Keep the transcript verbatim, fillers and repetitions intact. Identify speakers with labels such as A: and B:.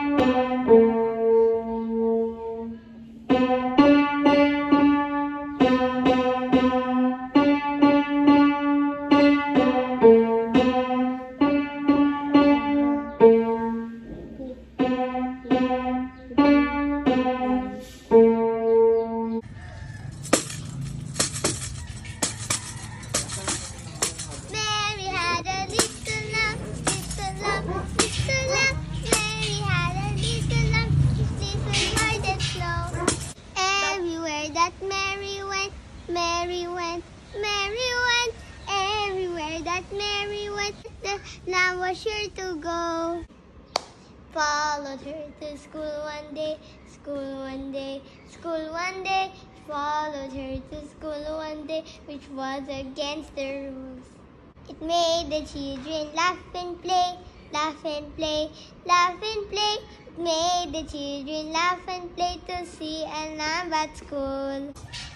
A: that Mary went, Mary went, Mary went. Everywhere that Mary went, the lamb was sure to go. Followed her to school one day, school one day, school one day. Followed her to school one day, which was against the rules. It made the children laugh and play, laugh and play, laugh and play. It made the children laugh and play to see a lamb at school.